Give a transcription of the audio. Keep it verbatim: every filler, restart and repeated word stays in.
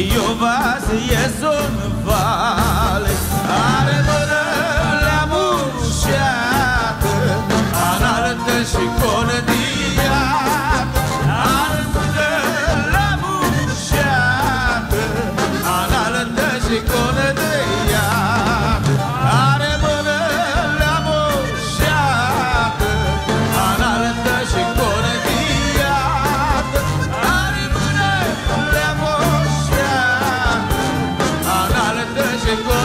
io vas e son vale are mână le-am ușat analtă și condiat are mână le-am ușat analtă și condiat are mână le-am ușat analtă și condiat are mână le-am ușat analtă și condiat